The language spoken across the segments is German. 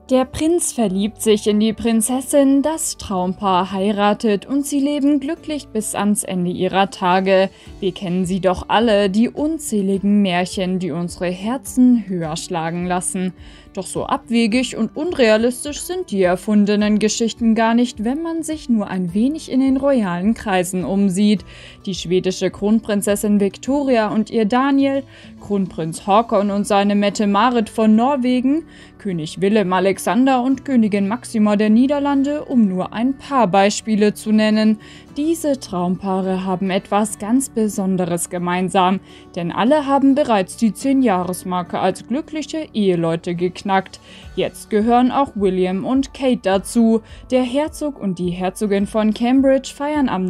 Der Prinz verliebt sich in die Prinzessin, das Traumpaar heiratet und sie leben glücklich bis ans Ende ihrer Tage. Wir kennen sie doch alle, die unzähligen Märchen, die unsere Herzen höher schlagen lassen. Doch so abwegig und unrealistisch sind die erfundenen Geschichten gar nicht, wenn man sich nur ein wenig in den royalen Kreisen umsieht. Die schwedische Kronprinzessin Victoria und ihr Daniel, Kronprinz Haakon und seine Mette-Marit von Norwegen, König Willem Alexander und Königin Máxima der Niederlande, um nur ein paar Beispiele zu nennen. Diese Traumpaare haben etwas ganz Besonderes gemeinsam, denn alle haben bereits die 10-Jahres-Marke als glückliche Eheleute geknackt. Jetzt gehören auch William und Kate dazu. Der Herzog und die Herzogin von Cambridge feiern am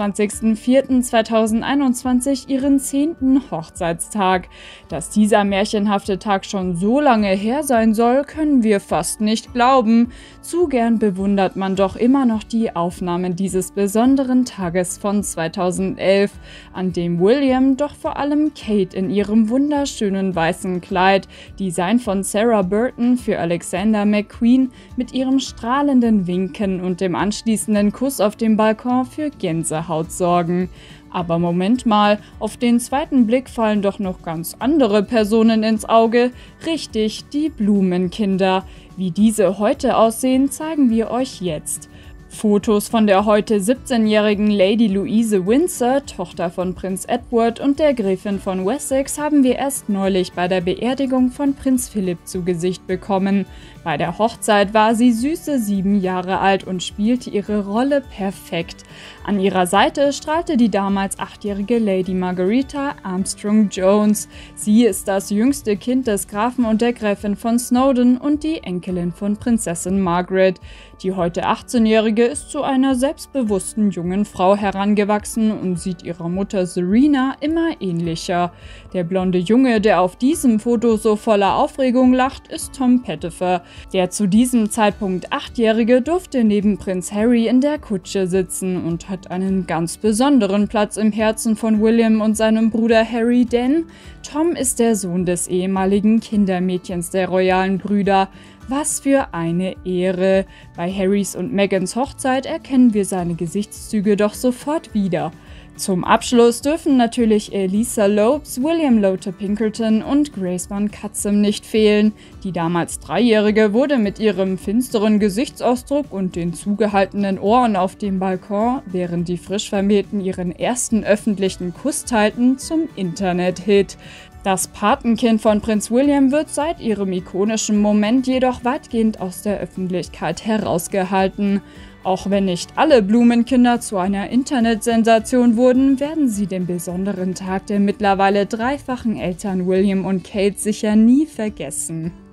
29.04.2021 ihren 10. Hochzeitstag. Dass dieser märchenhafte Tag schon so lange her sein soll, können wir fast nicht glauben. Zu gern bewundert man doch immer noch die Aufnahmen dieses besonderen Tages von 2011, an dem William, doch vor allem Kate in ihrem wunderschönen weißen Kleid, Design von Sarah Burton für Alexander McQueen, mit ihrem strahlenden Winken und dem anschließenden Kuss auf dem Balkon für Gänsehaut sorgen. Aber Moment mal, auf den zweiten Blick fallen doch noch ganz andere Personen ins Auge. Richtig, die Blumenkinder. Wie diese heute aussehen, zeigen wir euch jetzt. Fotos von der heute 17-jährigen Lady Louise Windsor, Tochter von Prinz Edward und der Gräfin von Wessex, haben wir erst neulich bei der Beerdigung von Prinz Philipp zu Gesicht bekommen. Bei der Hochzeit war sie süße 7 Jahre alt und spielte ihre Rolle perfekt. An ihrer Seite strahlte die damals 8-jährige Lady Margarita Armstrong-Jones. Sie ist das jüngste Kind des Grafen und der Gräfin von Snowdon und die Enkelin von Prinzessin Margaret. Die heute 18-jährige ist zu einer selbstbewussten jungen Frau herangewachsen und sieht ihrer Mutter Serena immer ähnlicher. Der blonde Junge, der auf diesem Foto so voller Aufregung lacht, ist Tom Pettifer. Der zu diesem Zeitpunkt 8-jährige durfte neben Prinz Harry in der Kutsche sitzen und hat einen ganz besonderen Platz im Herzen von William und seinem Bruder Harry, denn Tom ist der Sohn des ehemaligen Kindermädchens der royalen Brüder. Was für eine Ehre! Bei Harrys und Megans Hochzeit erkennen wir seine Gesichtszüge doch sofort wieder. Zum Abschluss dürfen natürlich Elisa Lopes, William Lothar Pinkerton und Grace Van Cutsem nicht fehlen. Die damals 3-Jährige wurde mit ihrem finsteren Gesichtsausdruck und den zugehaltenen Ohren auf dem Balkon, während die Frischvermählten ihren ersten öffentlichen Kuss teilten, zum Internet-Hit. Das Patenkind von Prinz William wird seit ihrem ikonischen Moment jedoch weitgehend aus der Öffentlichkeit herausgehalten. Auch wenn nicht alle Blumenkinder zu einer Internetsensation wurden, werden sie den besonderen Tag der mittlerweile dreifachen Eltern William und Kate sicher nie vergessen.